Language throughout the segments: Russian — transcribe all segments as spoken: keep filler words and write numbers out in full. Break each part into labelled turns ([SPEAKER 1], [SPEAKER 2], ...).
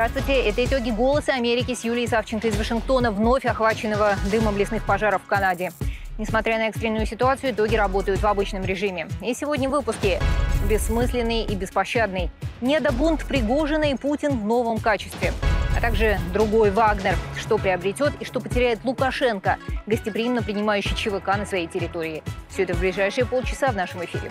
[SPEAKER 1] Здравствуйте, это итоги «Голоса Америки» с Юлией Савченко из Вашингтона, вновь охваченного дымом лесных пожаров в Канаде. Несмотря на экстренную ситуацию, итоги работают в обычном режиме. И сегодня в выпуске. Бессмысленный и беспощадный. Недобунт Пригожина и Путин в новом качестве. А также другой Вагнер. Что приобретет и что потеряет Лукашенко, гостеприимно принимающий ЧВК на своей территории. Все это в ближайшие полчаса в нашем эфире.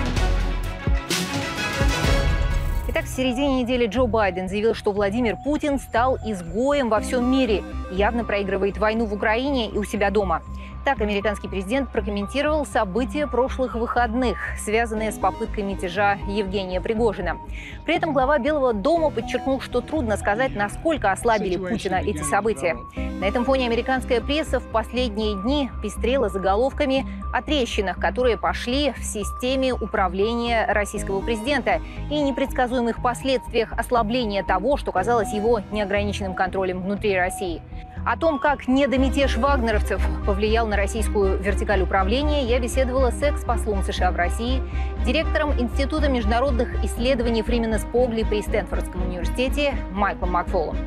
[SPEAKER 1] Итак, в середине недели Джо Байден заявил, что Владимир Путин стал изгоем во всем мире, явно проигрывает войну в Украине и у себя дома. Так американский президент прокомментировал события прошлых выходных, связанные с попыткой мятежа Евгения Пригожина. При этом глава Белого дома подчеркнул, что трудно сказать, насколько ослабили Путина эти события. На этом фоне американская пресса в последние дни пестрела заголовками о трещинах, которые пошли в системе управления российского президента и непредсказуемых последствиях ослабления того, что казалось его неограниченным контролем внутри России. О том, как недомятеж вагнеровцев повлиял на российскую вертикаль управления, я беседовала с экс-послом США в России, директором Института международных исследований Фрименас Погли при Стэнфордском университете Майклом Макфолом.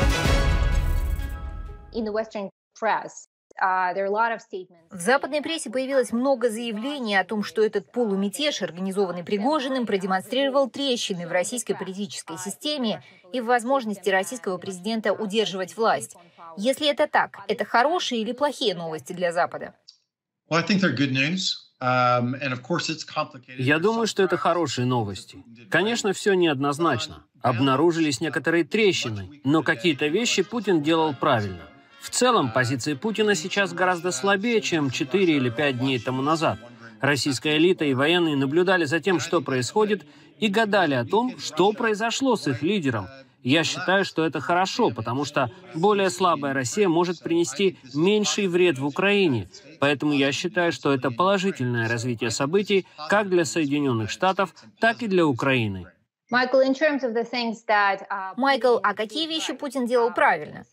[SPEAKER 1] В западной прессе появилось много заявлений о том, что этот полумятеж, организованный Пригожиным, продемонстрировал трещины в российской политической системе и в возможности российского президента удерживать власть. Если это так, это хорошие или плохие новости для Запада?
[SPEAKER 2] Я думаю, что это хорошие новости. Конечно, все неоднозначно. Обнаружились некоторые трещины, но какие-то вещи Путин делал правильно. В целом, позиция Путина сейчас гораздо слабее, чем четыре или пять дней тому назад. Российская элита и военные наблюдали за тем, что происходит, и гадали о том, что произошло с их лидером. Я считаю, что это хорошо, потому что более слабая Россия может принести меньший вред в Украине. Поэтому я считаю, что это положительное развитие событий как для Соединенных Штатов, так и для Украины.
[SPEAKER 1] Майкл, а какие вещи Путин делал правильно?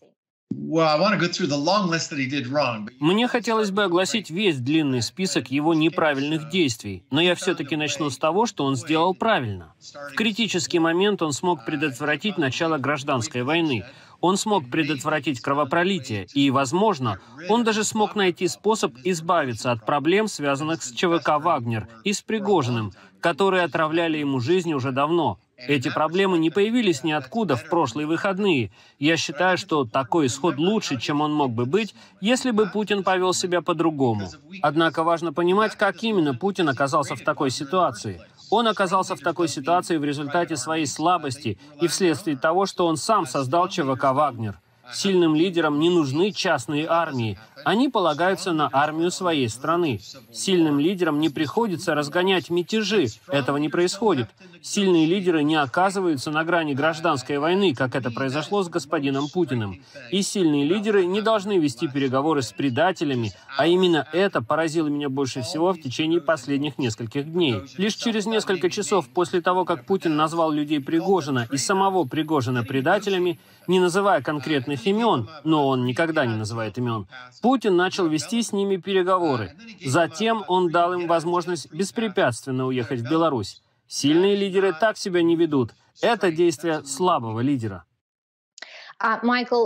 [SPEAKER 2] Мне хотелось бы огласить весь длинный список его неправильных действий, но я все-таки начну с того, что он сделал правильно. В критический момент он смог предотвратить начало гражданской войны. Он смог предотвратить кровопролитие, и, возможно, он даже смог найти способ избавиться от проблем, связанных с ЧВК «Вагнер» и с Пригожиным, которые отравляли ему жизнь уже давно. Эти проблемы не появились ниоткуда в прошлые выходные. Я считаю, что такой исход лучше, чем он мог бы быть, если бы Путин повел себя по-другому. Однако важно понимать, как именно Путин оказался в такой ситуации. Он оказался в такой ситуации в результате своей слабости и вследствие того, что он сам создал ЧВК «Вагнер». Сильным лидерам не нужны частные армии. Они полагаются на армию своей страны. Сильным лидерам не приходится разгонять мятежи. Этого не происходит. Сильные лидеры не оказываются на грани гражданской войны, как это произошло с господином Путиным. И сильные лидеры не должны вести переговоры с предателями, а именно это поразило меня больше всего в течение последних нескольких дней. Лишь через несколько часов после того, как Путин назвал людей Пригожина и самого Пригожина предателями, не называя конкретных имен, но он никогда не называет имен, Путин начал вести с ними переговоры. Затем он дал им возможность беспрепятственно уехать в Беларусь. Сильные лидеры так себя не ведут. Это действие слабого лидера.
[SPEAKER 1] Майкл,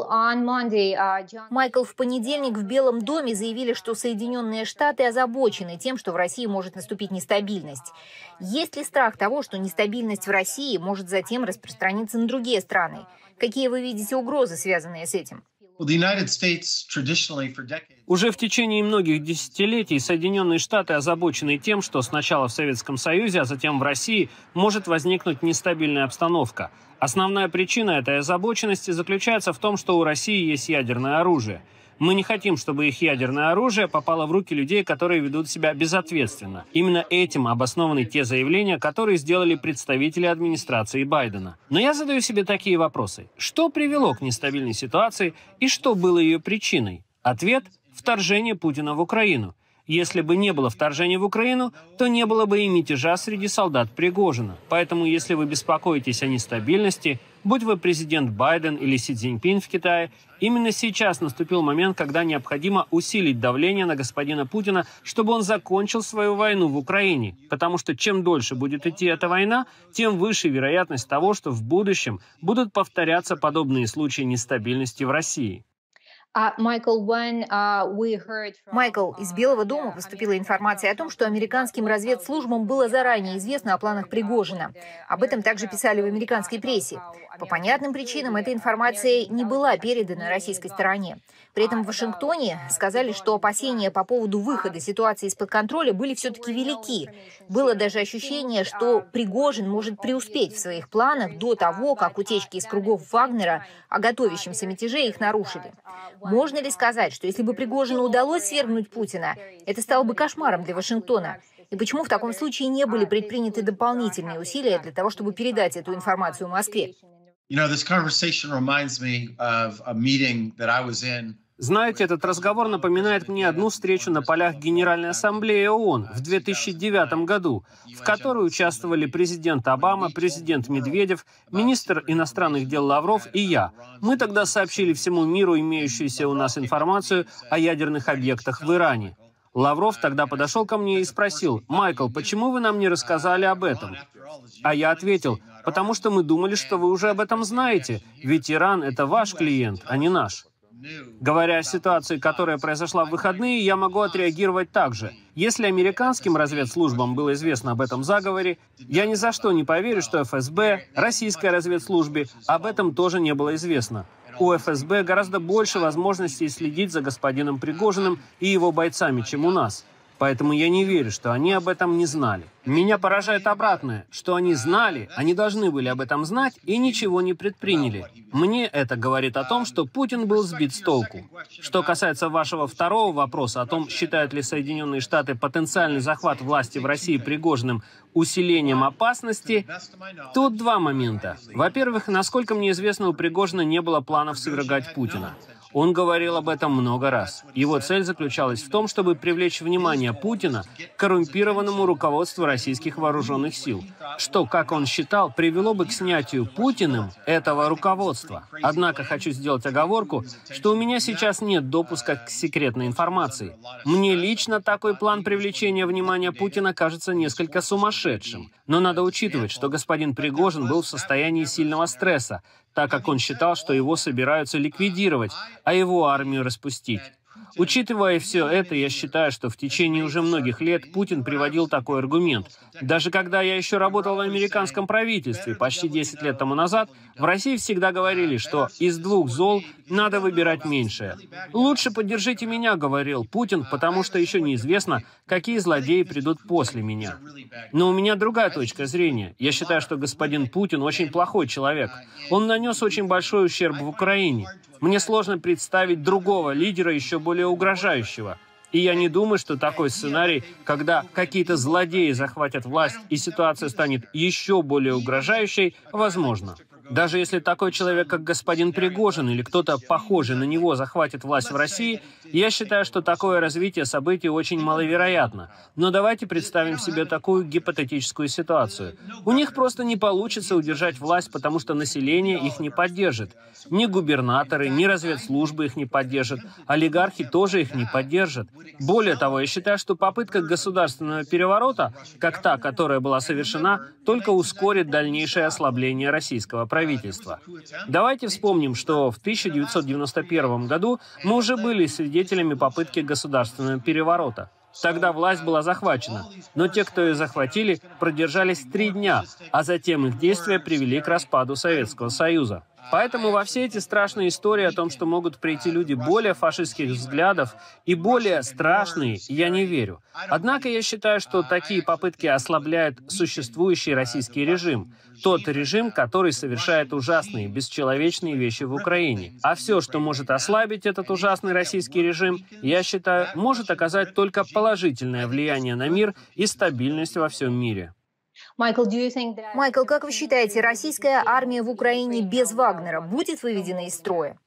[SPEAKER 1] в понедельник в Белом доме заявили, что Соединенные Штаты озабочены тем, что в России может наступить нестабильность. Есть ли страх того, что нестабильность в России может затем распространиться на другие страны? Какие вы видите угрозы, связанные с этим?
[SPEAKER 2] Уже в течение многих десятилетий Соединенные Штаты озабочены тем, что сначала в Советском Союзе, а затем в России может возникнуть нестабильная обстановка. Основная причина этой озабоченности заключается в том, что у России есть ядерное оружие. Мы не хотим, чтобы их ядерное оружие попало в руки людей, которые ведут себя безответственно. Именно этим обоснованы те заявления, которые сделали представители администрации Байдена. Но я задаю себе такие вопросы. Что привело к нестабильной ситуации и что было ее причиной? Ответ – вторжение Путина в Украину. Если бы не было вторжения в Украину, то не было бы и мятежа среди солдат Пригожина. Поэтому, если вы беспокоитесь о нестабильности, будь вы президент Байден или Си Цзиньпин в Китае, именно сейчас наступил момент, когда необходимо усилить давление на господина Путина, чтобы он закончил свою войну в Украине. Потому что чем дольше будет идти эта война, тем выше вероятность того, что в будущем будут повторяться подобные случаи нестабильности в России.
[SPEAKER 1] Майкл, из Белого дома поступила информация о том, что американским разведслужбам было заранее известно о планах Пригожина. Об этом также писали в американской прессе. По понятным причинам эта информация не была передана российской стороне. При этом в Вашингтоне сказали, что опасения по поводу выхода ситуации из-под контроля были все-таки велики. Было даже ощущение, что Пригожин может преуспеть в своих планах до того, как утечки из кругов Вагнера о готовящемся мятеже их нарушили. Можно ли сказать, что если бы Пригожину удалось свергнуть Путина, это стало бы кошмаром для Вашингтона? И почему в таком случае не были предприняты дополнительные усилия для того, чтобы передать эту информацию Москве?
[SPEAKER 2] Знаете, этот разговор напоминает мне одну встречу на полях Генеральной Ассамблеи ООН в две тысячи девятом году, в которой участвовали президент Обама, президент Медведев, министр иностранных дел Лавров и я. Мы тогда сообщили всему миру имеющуюся у нас информацию о ядерных объектах в Иране. Лавров тогда подошел ко мне и спросил: «Майкл, почему вы нам не рассказали об этом?» А я ответил: «Потому что мы думали, что вы уже об этом знаете, ведь Иран — это ваш клиент, а не наш». Говоря о ситуации, которая произошла в выходные, я могу отреагировать так же. Если американским разведслужбам было известно об этом заговоре, я ни за что не поверю, что эф эс бэ, российской разведслужбе, об этом тоже не было известно. У эф эс бэ гораздо больше возможностей следить за господином Пригожиным и его бойцами, чем у нас. Поэтому я не верю, что они об этом не знали. Меня поражает обратное, что они знали, они должны были об этом знать и ничего не предприняли. Мне это говорит о том, что Путин был сбит с толку. Что касается вашего второго вопроса о том, считают ли Соединенные Штаты потенциальный захват власти в России Пригожиным усилением опасности, тут два момента. Во-первых, насколько мне известно, у Пригожина не было планов свергать Путина. Он говорил об этом много раз. Его цель заключалась в том, чтобы привлечь внимание Путина к коррумпированному руководству российских вооруженных сил, что, как он считал, привело бы к снятию Путиным этого руководства. Однако хочу сделать оговорку, что у меня сейчас нет допуска к секретной информации. Мне лично такой план привлечения внимания Путина кажется несколько сумасшедшим. Но надо учитывать, что господин Пригожин был в состоянии сильного стресса, так как он считал, что его собираются ликвидировать, а его армию распустить. Учитывая все это, я считаю, что в течение уже многих лет Путин приводил такой аргумент. Даже когда я еще работал в американском правительстве почти десять лет тому назад, в России всегда говорили, что из двух зол надо выбирать меньшее. «Лучше поддержите меня», — говорил Путин, «потому что еще неизвестно, какие злодеи придут после меня». Но у меня другая точка зрения. Я считаю, что господин Путин очень плохой человек. Он нанес очень большой ущерб в Украине. Мне сложно представить другого лидера, еще более угрожающего. И я не думаю, что такой сценарий, когда какие-то злодеи захватят власть и ситуация станет еще более угрожающей, возможно. Даже если такой человек, как господин Пригожин или кто-то похожий на него захватит власть в России, я считаю, что такое развитие событий очень маловероятно. Но давайте представим себе такую гипотетическую ситуацию. У них просто не получится удержать власть, потому что население их не поддержит. Ни губернаторы, ни разведслужбы их не поддержат, олигархи тоже их не поддержат. Более того, я считаю, что попытка государственного переворота, как та, которая была совершена, только ускорит дальнейшее ослабление российского правительства. Давайте вспомним, что в тысяча девятьсот девяносто первом году мы уже были свидетелями попытки государственного переворота. Тогда власть была захвачена, но те, кто ее захватили, продержались три дня, а затем их действия привели к распаду Советского Союза. Поэтому во все эти страшные истории о том, что могут прийти люди более фашистских взглядов и более страшные, я не верю. Однако я считаю, что такие попытки ослабляют существующий российский режим. Тот режим, который совершает ужасные, бесчеловечные вещи в Украине. А все, что может ослабить этот ужасный российский режим, я считаю, может оказать только положительное влияние на мир и стабильность во всем мире.
[SPEAKER 1] Майкл, как вы считаете, российская армия в Украине без Вагнера будет выведена из строя?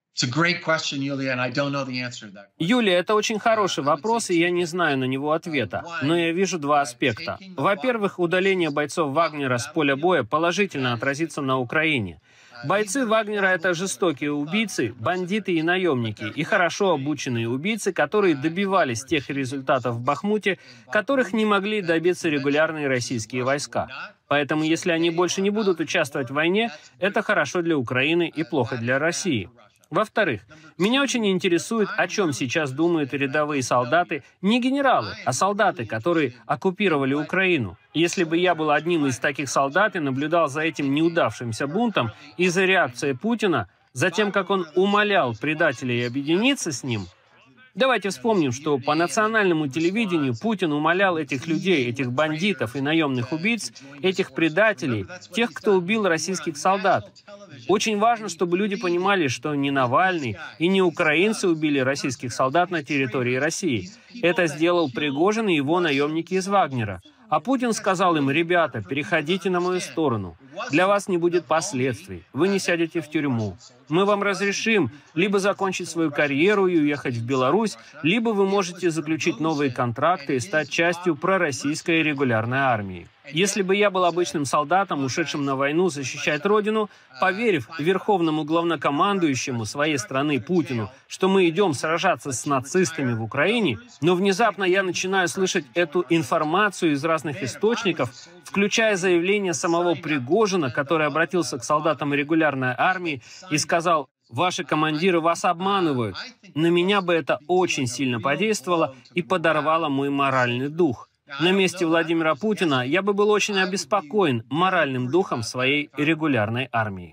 [SPEAKER 2] Юлия, это очень хороший вопрос, и я не знаю на него ответа. Но я вижу два аспекта. Во-первых, удаление бойцов Вагнера с поля боя положительно отразится на Украине. Бойцы Вагнера — это жестокие убийцы, бандиты и наемники, и хорошо обученные убийцы, которые добивались тех результатов в Бахмуте, которых не могли добиться регулярные российские войска. Поэтому, если они больше не будут участвовать в войне, это хорошо для Украины и плохо для России. Во-вторых, меня очень интересует, о чем сейчас думают рядовые солдаты, не генералы, а солдаты, которые оккупировали Украину. Если бы я был одним из таких солдат и наблюдал за этим неудавшимся бунтом и за реакцией Путина, за тем, как он умолял предателей объединиться с ним. Давайте вспомним, что по национальному телевидению Путин умолял этих людей, этих бандитов и наемных убийц, этих предателей, тех, кто убил российских солдат. Очень важно, чтобы люди понимали, что не Навальный и не украинцы убили российских солдат на территории России. Это сделал Пригожин и его наемники из Вагнера. А Путин сказал им: ребята, переходите на мою сторону. Для вас не будет последствий. Вы не сядете в тюрьму. Мы вам разрешим либо закончить свою карьеру и уехать в Беларусь, либо вы можете заключить новые контракты и стать частью пророссийской регулярной армии. Если бы я был обычным солдатом, ушедшим на войну защищать Родину, поверив верховному главнокомандующему своей страны Путину, что мы идем сражаться с нацистами в Украине, но внезапно я начинаю слышать эту информацию из разных источников, включая заявление самого Пригожина, который обратился к солдатам регулярной армии и сказал: «Ваши командиры вас обманывают». На меня бы это очень сильно подействовало и подорвало мой моральный дух. На месте Владимира Путина я бы был очень обеспокоен моральным духом своей регулярной армии.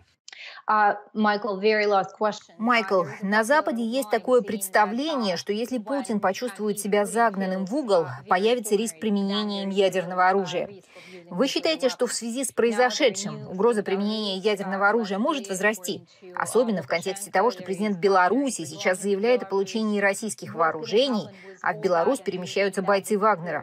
[SPEAKER 1] Майкл, на Западе есть такое представление, что если Путин почувствует себя загнанным в угол, появится риск применения им ядерного оружия. Вы считаете, что в связи с произошедшим угроза применения ядерного оружия может возрасти? Особенно в контексте того, что президент Беларуси сейчас заявляет о получении российских вооружений, а в Беларусь перемещаются бойцы Вагнера.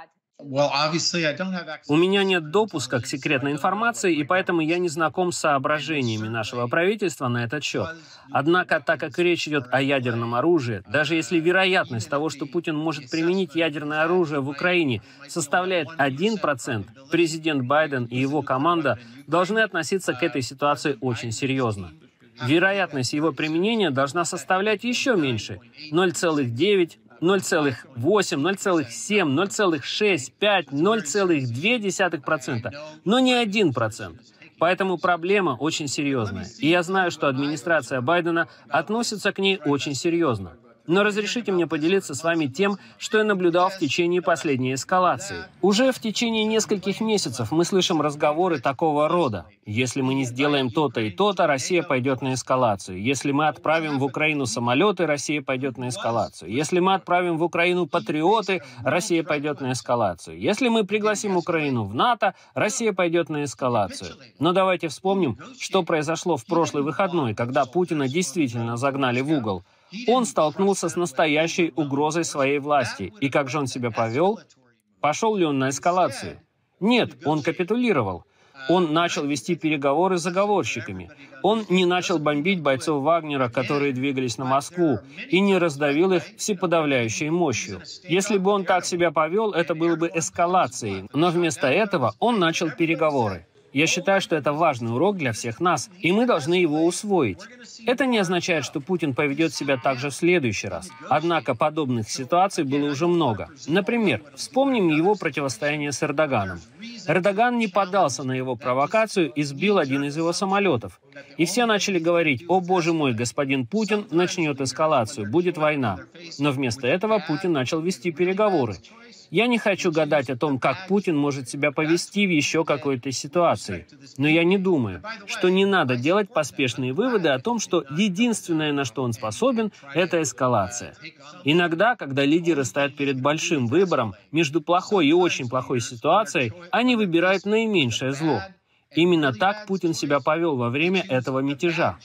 [SPEAKER 2] У меня нет допуска к секретной информации, и поэтому я не знаком с соображениями нашего правительства на этот счет. Однако, так как речь идет о ядерном оружии, даже если вероятность того, что Путин может применить ядерное оружие в Украине, составляет один процент, президент Байден и его команда должны относиться к этой ситуации очень серьезно. Вероятность его применения должна составлять еще меньше — ноль целых девять, ноль целых восемь, ноль целых семь, ноль целых шесть, пять, ноль целых две десятых процента, но не один процент. Поэтому проблема очень серьезная. И я знаю, что администрация Байдена относится к ней очень серьезно. Но разрешите мне поделиться с вами тем, что я наблюдал в течение последней эскалации. Уже в течение нескольких месяцев мы слышим разговоры такого рода. Если мы не сделаем то-то и то-то, Россия пойдет на эскалацию. Если мы отправим в Украину самолеты, Россия пойдет на эскалацию. Если мы отправим в Украину патриоты, Россия пойдет на эскалацию. Если мы пригласим Украину в НАТО, Россия пойдет на эскалацию. Но давайте вспомним, что произошло в прошлый выходной, когда Путина действительно загнали в угол. Он столкнулся с настоящей угрозой своей власти. И как же он себя повел? Пошел ли он на эскалацию? Нет, он капитулировал. Он начал вести переговоры с заговорщиками. Он не начал бомбить бойцов Вагнера, которые двигались на Москву, и не раздавил их всеподавляющей мощью. Если бы он так себя повел, это было бы эскалацией. Но вместо этого он начал переговоры. Я считаю, что это важный урок для всех нас, и мы должны его усвоить. Это не означает, что Путин поведет себя так же в следующий раз. Однако подобных ситуаций было уже много. Например, вспомним его противостояние с Эрдоганом. Эрдоган не поддался на его провокацию и сбил один из его самолетов. И все начали говорить: «О, боже мой, господин Путин начнет эскалацию, будет война». Но вместо этого Путин начал вести переговоры. Я не хочу гадать о том, как Путин может себя повести в еще какой-то ситуации. Но я не думаю, что не надо делать поспешные выводы о том, что единственное, на что он способен, это эскалация. Иногда, когда лидеры стоят перед большим выбором между плохой и очень плохой ситуацией, они выбирают наименьшее зло. Именно так Путин себя повел во время этого мятежа.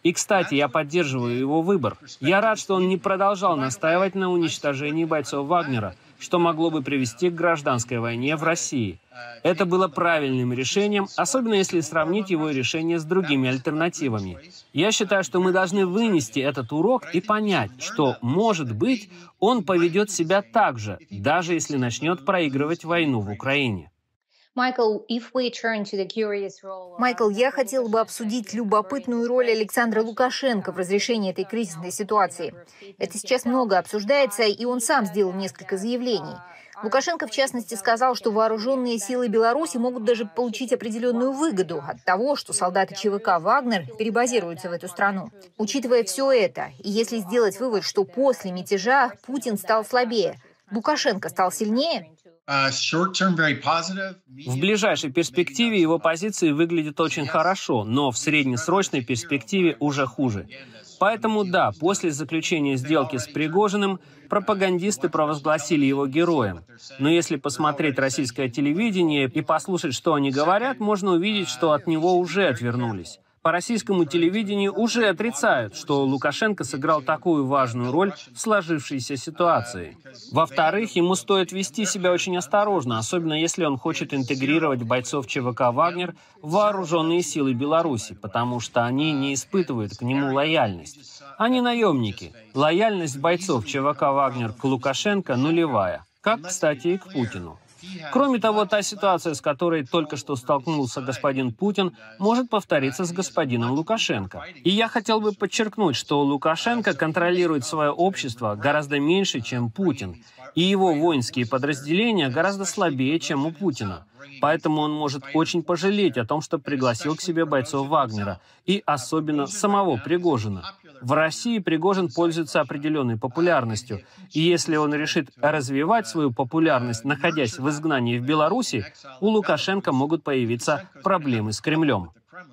[SPEAKER 2] И, кстати, я поддерживаю его выбор. Я рад, что он не продолжал настаивать на уничтожении бойцов Вагнера, что могло бы привести к гражданской войне в России. Это было правильным решением, особенно если сравнить его решение с другими альтернативами. Я считаю, что мы должны вынести этот урок и понять, что, может быть, он поведет себя так же, даже если начнет проигрывать войну в Украине.
[SPEAKER 1] Майкл, я хотел бы обсудить любопытную роль Александра Лукашенко в разрешении этой кризисной ситуации. Это сейчас много обсуждается, и он сам сделал несколько заявлений. Лукашенко, в частности, сказал, что вооруженные силы Беларуси могут даже получить определенную выгоду от того, что солдаты ЧВК «Вагнер» перебазируются в эту страну. Учитывая все это, и если сделать вывод, что после мятежа Путин стал слабее, Лукашенко стал сильнее?
[SPEAKER 2] В ближайшей перспективе его позиции выглядят очень хорошо, но в среднесрочной перспективе уже хуже. Поэтому да, после заключения сделки с Пригожиным пропагандисты провозгласили его героем. Но если посмотреть российское телевидение и послушать, что они говорят, можно увидеть, что от него уже отвернулись. По российскому телевидению уже отрицают, что Лукашенко сыграл такую важную роль в сложившейся ситуации. Во-вторых, ему стоит вести себя очень осторожно, особенно если он хочет интегрировать бойцов ЧВК «Вагнер» в вооруженные силы Беларуси, потому что они не испытывают к нему лояльность. Они наемники. Лояльность бойцов ЧВК «Вагнер» к Лукашенко нулевая, как, кстати, и к Путину. Кроме того, та ситуация, с которой только что столкнулся господин Путин, может повториться с господином Лукашенко. И я хотел бы подчеркнуть, что Лукашенко контролирует свое общество гораздо меньше, чем Путин, и его воинские подразделения гораздо слабее, чем у Путина. Поэтому он может очень пожалеть о том, что пригласил к себе бойцов Вагнера, и особенно самого Пригожина. В России Пригожин пользуется определенной популярностью, и если он решит развивать свою популярность, находясь в изгнании в Беларуси, у Лукашенко могут появиться проблемы с Кремлем.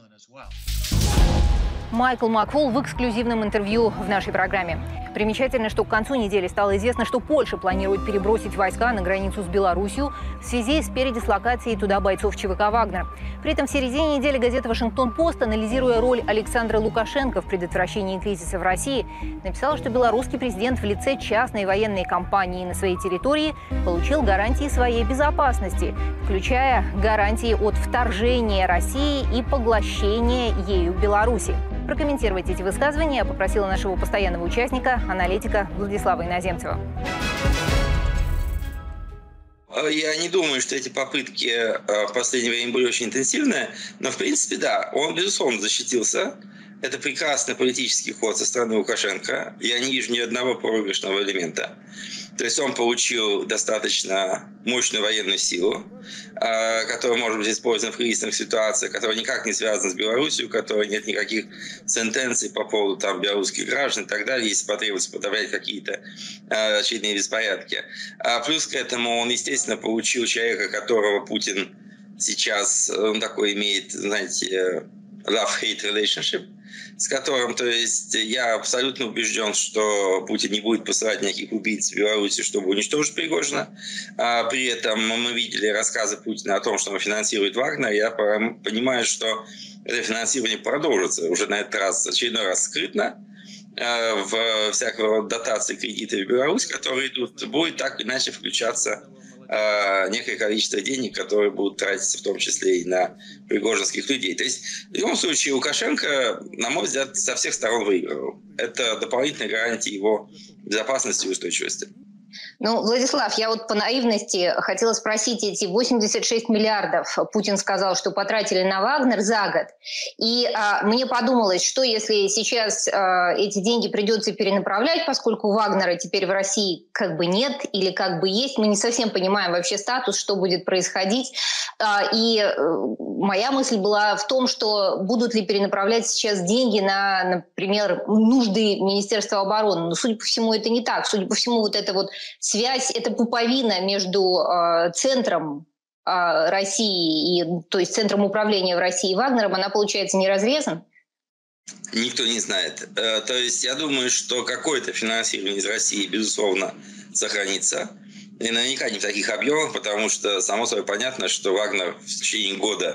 [SPEAKER 1] Майкл Макфол в эксклюзивном интервью в нашей программе. Примечательно, что к концу недели стало известно, что Польша планирует перебросить войска на границу с Беларусью в связи с передислокацией туда бойцов ЧВК «Вагнер». При этом в середине недели газета «Вашингтон-Пост», анализируя роль Александра Лукашенко в предотвращении кризиса в России, написала, что белорусский президент в лице частной военной компании на своей территории получил гарантии своей безопасности, включая гарантии от вторжения России и поглощения ею Беларуси. Прокомментировать эти высказывания я попросила нашего постоянного участника, аналитика Владислава Иноземцева.
[SPEAKER 3] Я не думаю, что эти попытки в последнее время были очень интенсивные, но в принципе да, он безусловно защитился. Это прекрасный политический ход со стороны Лукашенко. Я не вижу ни одного проигрышного элемента. То есть он получил достаточно мощную военную силу, которая может быть использована в кризисных ситуациях, которая никак не связана с Беларусью, у которой нет никаких сентенций по поводу там, белорусских граждан и так далее, если потребуется подавлять какие-то очередные беспорядки. А плюс к этому он, естественно, получил человека, которого Путин сейчас, он такой имеет, знаете, love-hate relationship, с которым, то есть, я абсолютно убежден, что Путин не будет посылать никаких убийц в Беларуси, чтобы уничтожить Пригожина. А при этом мы видели рассказы Путина о том, что он финансирует Вагнер. Я понимаю, что это финансирование продолжится уже на этот раз, очередной раз скрытно, в всякого рода дотации, кредиты в Беларусь, которые идут, будет так или иначе включаться некое количество денег, которые будут тратиться в том числе и на пригожинских людей. То есть в любом случае Лукашенко, на мой взгляд, со всех сторон выигрывал. Это дополнительная гарантия его безопасности и устойчивости.
[SPEAKER 1] Ну, Владислав, я вот по наивности хотела спросить, эти восемьдесят шесть миллиардов Путин сказал, что потратили на Вагнер за год. И а, мне подумалось, что если сейчас а, эти деньги придется перенаправлять, поскольку Вагнера теперь в России как бы нет или как бы есть, мы не совсем понимаем вообще статус, что будет происходить. А, и а, моя мысль была в том, что будут ли перенаправлять сейчас деньги на, например, нужды Министерства обороны. Но, судя по всему, это не так. Судя по всему, вот это вот связь, это пуповина между э, центром э, России, и, то есть центром управления в России и Вагнером, она, получается, не разрезана?
[SPEAKER 3] Никто не знает. Э, то есть я думаю, что какое-то финансирование из России, безусловно, сохранится. И наверняка не в таких объемах, потому что, само собой, понятно, что Вагнер в течение года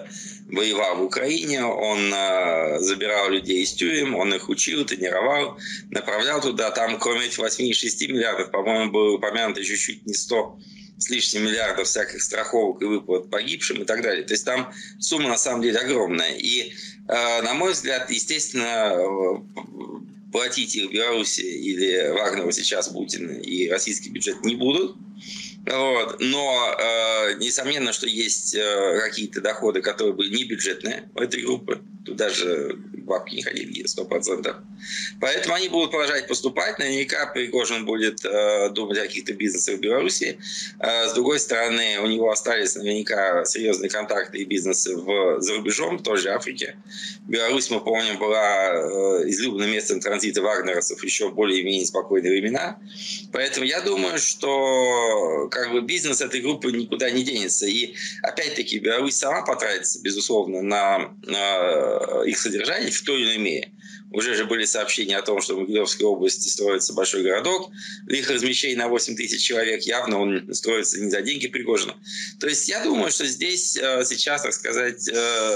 [SPEAKER 3] воевал в Украине, он э, забирал людей из тюрем, он их учил, тренировал, направлял туда. Там, кроме этих восьмидесяти шести миллиардов, по-моему, было упомянуто еще чуть не сто с лишним миллиардов всяких страховок и выплат погибшим и так далее. То есть там сумма на самом деле огромная. И, э, на мой взгляд, естественно, платить их Беларуси или Вагнеру сейчас Путин и российский бюджет не будут. Вот. Но э, несомненно, что есть э, какие-то доходы, которые были не бюджетные у этой группы. Тут даже бабки не ходили, сто процентов. Поэтому они будут продолжать поступать. Наверняка Пригожин будет э, думать о каких-то бизнесах в Беларуси. Э, с другой стороны, у него остались наверняка серьезные контакты и бизнесы в, за рубежом, в той же Африке. Беларусь, мы помним, была э, излюбленным местом транзита вагнеровцев еще в более-менее спокойные времена. Поэтому я думаю, что как бы бизнес этой группы никуда не денется. И опять-таки Беларусь сама потратится, безусловно, на, на их содержание в той или иной мере. Уже же были сообщения о том, что в Могилевской области строится большой городок, их размещение на восемь тысяч человек, явно он строится не за деньги Пригожина. То есть я думаю, что здесь сейчас, так сказать,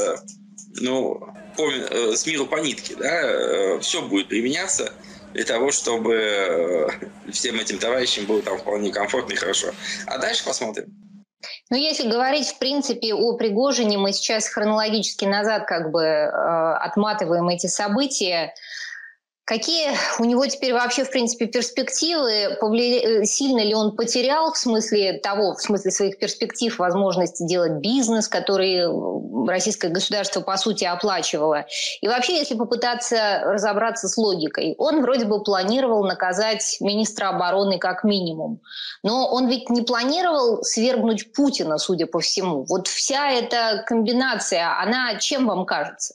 [SPEAKER 3] ну, с миру по нитке, да, все будет применяться для того, чтобы всем этим товарищам было там вполне комфортно и хорошо. А дальше посмотрим.
[SPEAKER 1] Ну, если говорить, в принципе, о Пригожине, мы сейчас хронологически назад как бы э, отматываем эти события. Какие у него теперь вообще, в принципе, перспективы? Повли... Сильно ли он потерял в смысле того, в смысле своих перспектив, возможности делать бизнес, который российское государство, по сути, оплачивало? И вообще, если попытаться разобраться с логикой, он вроде бы планировал наказать министра обороны как минимум. Но он ведь не планировал свергнуть Путина, судя по всему. Вот вся эта комбинация, она чем вам кажется?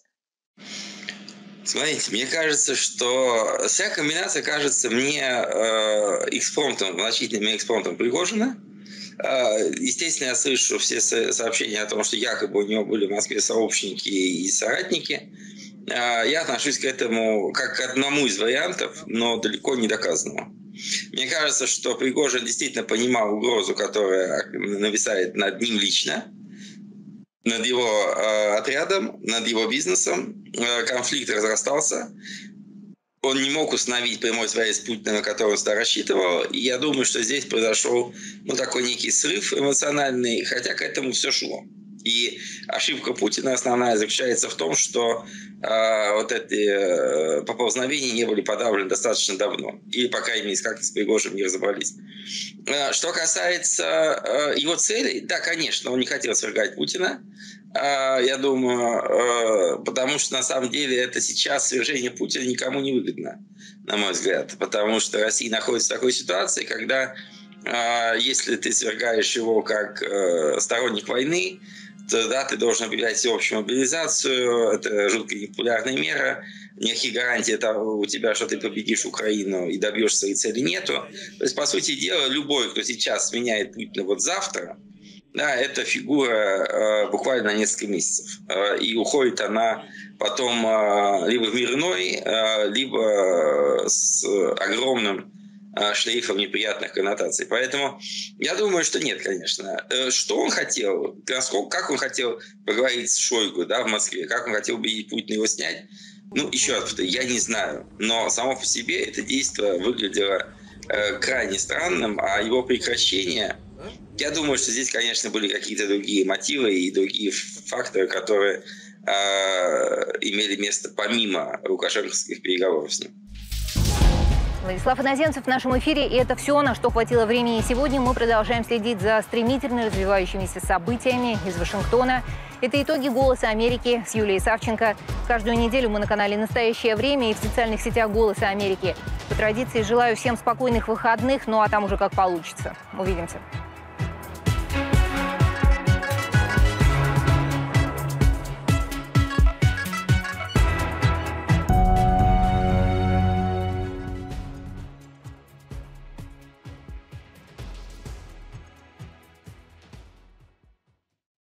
[SPEAKER 3] Смотрите, мне кажется, что вся комбинация кажется мне э, экспромтом, значительным экспромтом Пригожина. Э, естественно, я слышу все сообщения о том, что якобы у него были в Москве сообщники и соратники. Э, я отношусь к этому как к одному из вариантов, но далеко не доказанному. Мне кажется, что Пригожин действительно понимал угрозу, которая нависает над ним лично, над его э, отрядом, над его бизнесом. Э, конфликт разрастался. Он не мог установить прямой связи с Путиным, на который он всегда рассчитывал. И я думаю, что здесь произошел ну, такой некий срыв эмоциональный, хотя к этому все шло. И ошибка Путина основная заключается в том, что э, вот эти э, поползновения не были подавлены достаточно давно. Или, по крайней мере, как-то с Пригожиным не разобрались. Э, что касается э, его целей, да, конечно, он не хотел свергать Путина. Э, я думаю, э, потому что на самом деле это сейчас свержение Путина никому не выгодно, на мой взгляд. Потому что Россия находится в такой ситуации, когда э, если ты свергаешь его как э, сторонник войны, то да, ты должен объявлять всеобщую мобилизацию, это жутко непопулярная мера, никаких гарантий того у тебя, что ты победишь Украину и добьешься своей цели, нету. То есть, по сути дела, любой, кто сейчас сменяет Путина вот завтра, да, это фигура э, буквально на несколько месяцев. Э, и уходит она потом э, либо в мир иной, э, либо с огромным шлейфом неприятных коннотаций. Поэтому я думаю, что нет, конечно. Что он хотел, как он хотел поговорить с Шойгу, да, в Москве, как он хотел убедить Путина его снять, ну, еще раз повторю, я не знаю. Но само по себе это действие выглядело э, крайне странным, а его прекращение, я думаю, что здесь, конечно, были какие-то другие мотивы и другие факторы, которые э, имели место помимо лукашенковских переговоров с ним.
[SPEAKER 1] Владислав Иноземцев в нашем эфире. И это все, на что хватило времени сегодня. Мы продолжаем следить за стремительно развивающимися событиями из Вашингтона. Это итоги «Голоса Америки» с Юлией Савченко. Каждую неделю мы на канале «Настоящее время» и в социальных сетях «Голоса Америки». По традиции желаю всем спокойных выходных, ну а там уже как получится. Увидимся.